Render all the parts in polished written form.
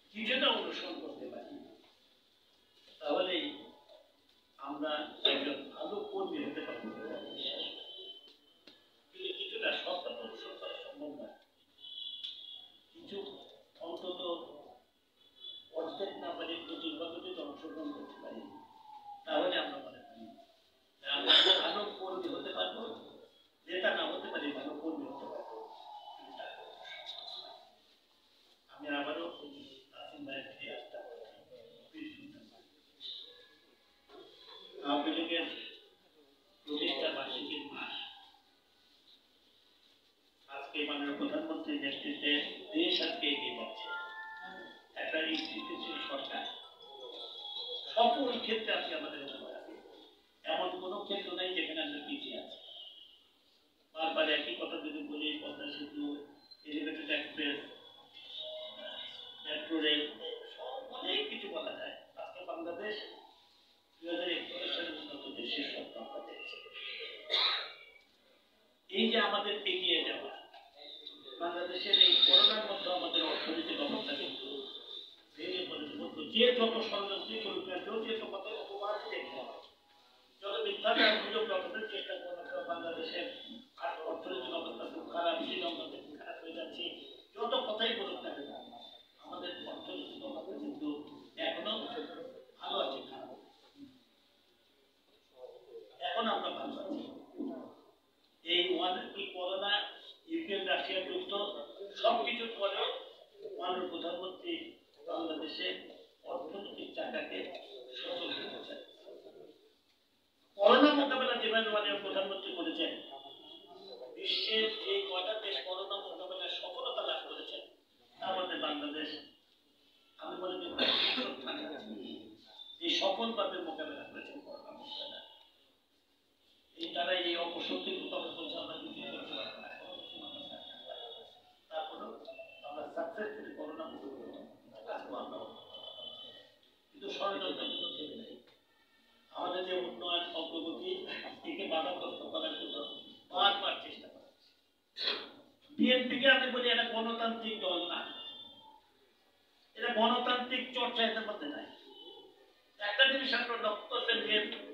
কিছুটা অনুসরণ করতে পারি, তাহলে আমরা একজন ভালো কর্মী হতে পারবো। কিন্তু কিছুটা সত্তা অনুসরণ করা সম্ভব নয়। কিছু অন্তত অর্ধেক না পারি, দুর্ভাগ্য যদি অংশগ্রহণ করতে পারি, তাহলে আমরা মনে করি আমরা ভালো কর্মী হতে পারবো। নেতা না হতে পারি, ভালো কর্মী হতে পারবো। আমি আবারও আসিম ভাইয়ের ফিরে আসতে আওয়ামী লীগের প্রতিষ্ঠা বার্ষিকীর মাস। আজকে মাননীয় প্রধানমন্ত্রীর নেতৃত্বে দেশ আজকে এগিয়ে যাচ্ছে। একটা স্থিতিশীল সরকার সকল ক্ষেত্রে আজকে আমাদের এমন কোন ক্ষেত্র নাই যেখানে আমরা পিছিয়ে আছি। বারবার একই কথা যদি বলি, পদ্মা সেতু, এলিভেটেড এক্সপ্রেস, মেট্রো রেল, অনেক কিছু বলা যায়। আজকে বাংলাদেশ 2041 সালের উন্নত দেশের স্বপ্ন আমরা দেখছি। এই যে আমাদের এগিয়ে যাওয়া, বাংলাদেশের এই করোনার মধ্যে আমাদের অর্থনৈতিক অবস্থা কিন্তু ভেঙে পড়েছে। যে যত ষড়যন্ত্রী করুক না কেউ, যে কত অপবাদ দেখতে হয়, যত মিথ্যাচার সুযোগ গঠনের চেষ্টা করা, বাংলাদেশের অর্থনৈতিক অবস্থা খুব খারাপ, শ্রীলঙ্কা খুব খারাপ হয়ে যাচ্ছে, যত কথাই বলুক না কেন, আমাদের অর্থনৈতিক অবস্থা কিন্তু এখনো ভালো আছে। এখন আমরা ভালো আছি। এই করোনা, ইউক্রেন রাশিয়া যুদ্ধ সবকিছুর পরেও মাননীয় প্রধানমন্ত্রী বাংলাদেশের অর্থনৈতিক চাকাকে সচল করেছেন। করোনা মোকাবেলা যেভাবে মাননীয় প্রধানমন্ত্রী করেছেন, বিশ্বের যে কয়টা দেশ করোনা মোকাবেলায় সফলতা লাভ করেছেন, তার মধ্যে বাংলাদেশ আমি মনে করি এই সফলভাবে মোকাবেলা করেছেন করোনা মোকাবেলা। এই তারা এই অপশক্তির মোকাবেলা করছে, আমরা কিছু করতে পারবো না। তারপরেও আমরা সাকসেসফুলি করোনা মোকাবেলা কিন্তু ষড়যন্ত্র থেমে নেই। আমাদের যে উন্নয়ন অগ্রগতি থেকে বাধাগ্রস্ত করার জন্য বারবার চেষ্টা করা হচ্ছে। বিএনপিকে আমি বলি এটা গণতান্ত্রিক দল না, এটা গণতান্ত্রিক চর্চা এদের মধ্যে নাই। একটা জিনিস আপনারা লক্ষ্য করবেন যে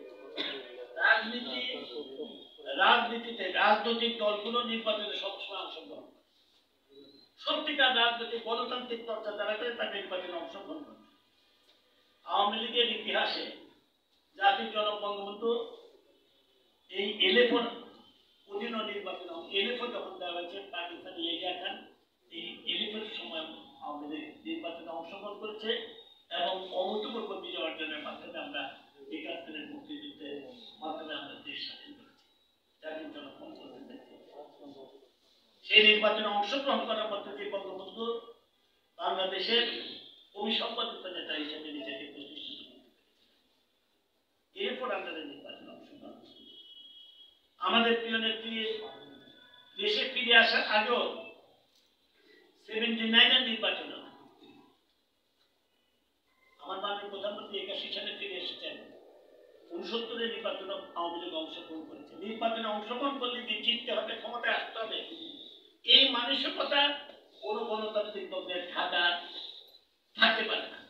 রাজনীতিতে রাজনৈতিক দলগুলো নির্বাচনে সবসময় অংশগ্রহণ করে। সত্যিকার রাজনৈতিক গণতান্ত্রিক চর্চা যারা করে তারা নির্বাচনে অংশগ্রহণ করে। আওয়ামী লীগের ইতিহাসে জাতির জনক বঙ্গবন্ধু এই এলেফোন অধীন নির্বাচন, এলেফোন যখন দেওয়া হয়েছে পাকিস্তানি এরিয়া খান, এই এলিফেন্ট সময় আওয়ামী লীগ নির্বাচনে অংশগ্রহণ করেছে এবং অভূতপূর্ব বিজয় অর্জনের মাধ্যমে আমরা 71 মুক্তিযুদ্ধের মাধ্যমে আমরা দেশ স্বাধীন করেছি। জাতির জনক বঙ্গবন্ধু সেই নির্বাচনে অংশগ্রহণ করার মধ্যে দিয়ে বঙ্গবন্ধু বাংলাদেশের অভিসম্পাদিত নেতা হিসেবে নিজেকে প্রতিষ্ঠিত করতে পেরেছেন। এরপর আমরা নির্বাচনে অংশগ্রহণ করি। আমাদের প্রিয় নেত্রী দেশে ফিরে আসার আগেও 79-এর নির্বাচন আমার মাননীয় প্রধানমন্ত্রী 81 সালে ফিরে এসেছেন। 69-এর নির্বাচনে আওয়ামী লীগ অংশগ্রহণ করেছে। নির্বাচনে অংশগ্রহণ করলে যে জিততে হবে, ক্ষমতায় আসতে হবে, এই মানসিকতা কোন গণতান্ত্রিক দলের থাকতে পারে না।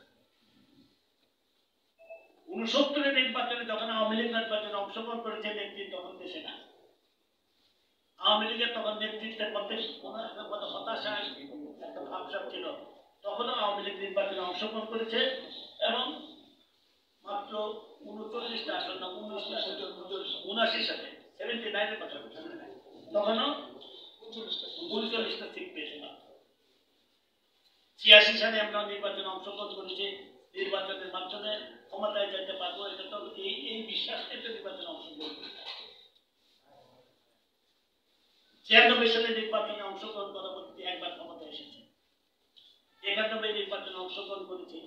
69-এর নির্বাচনে যখন আওয়ামী লীগ নির্বাচনে অংশগ্রহণ করেছে, নেতৃত্ব তখন দেশে না। আওয়ামী লীগের তখন নেতৃত্বের মধ্যে কোন একটা হতাশা, একটা ভাবসাব ছিল। তখনও আওয়ামী লীগ নির্বাচনে অংশগ্রহণ করেছে এবং মাত্র 39টা আসন না 19টা, 79 সালে 79-এর কথা বলছি, তখনও 39টা সিট পেয়েছে মাত্র। 86 সালে আমরা নির্বাচনে অংশগ্রহণ করেছি, নির্বাচনের মাধ্যমে ক্ষমতায় যেতে পারবো, এটা তো এই বিশ্বাস থেকে নির্বাচনে অংশগ্রহণ করেছে। 96 সালে নির্বাচনে অংশগ্রহণ করার পদ্ধতি একবার ক্ষমতায় এসেছে। 91 নির্বাচনে অংশগ্রহণ করেছে।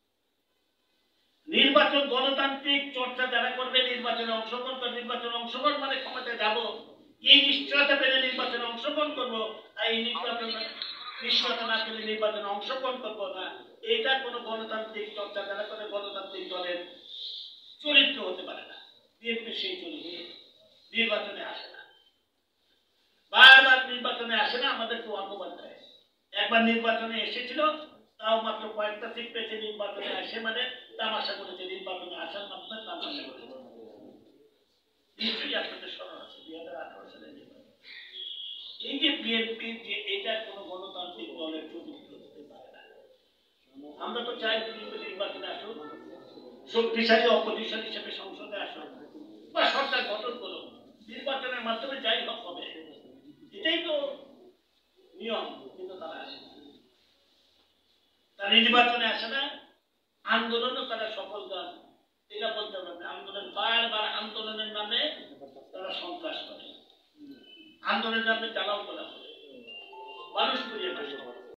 নির্বাচন গণতান্ত্রিক চর্চা যারা করবে, নির্বাচনে অংশগ্রহণ করে, নির্বাচনে অংশগ্রহণ মানে ক্ষমতায় যাব, এই নিশ্চয়তা পেলে নির্বাচনে অংশগ্রহণ করবো, আর এই নিশ্চয়তা না পেলে নির্বাচনে অংশগ্রহণ করবো না, এটা কোনো গণতান্ত্রিক চর্চা যারা করে গণতান্ত্রিক দলের চরিত্র হতে পারে না। বিএনপি সেই চরিত্র নির্বাচনে আসে না, বারবার নির্বাচনে আসে না, আমাদেরকে অপমান দেয়। একবার নির্বাচনে এসেছিল, তাও মাত্র কয়েকটা সিট পেয়েছে নির্বাচনে আসে, মানে তামাশা করেছে, নির্বাচনে আসার মাধ্যমে তামাশা করেছে। নিশ্চয়ই আপনাদের স্মরণ আছে 2018 সালের নির্বাচন। এই যে বিএনপি, যে এটা কোনো গণতান্ত্রিক দলের চরিত্র হতে পারে না। আমরা তো চাই বিএনপি নির্বাচনে আসুন, শক্তিশালী অপোজিশন হিসেবে সংসদে আসুন বা সরকার গঠন করুন, নির্বাচনের মাধ্যমে যাই হোক হবে, এটাই তো নিয়ম। কিন্তু তারা আসে না, তারা নির্বাচনে আসে না, আন্দোলনও তারা সফল দেন এটা বলতে পারবে। আন্দোলন বারবার আন্দোলনের নামে তারা সন্ত্রাস করে, আন্দোলনের নামে জ্বালাও করা করে, মানুষ পুড়িয়ে ফেলে।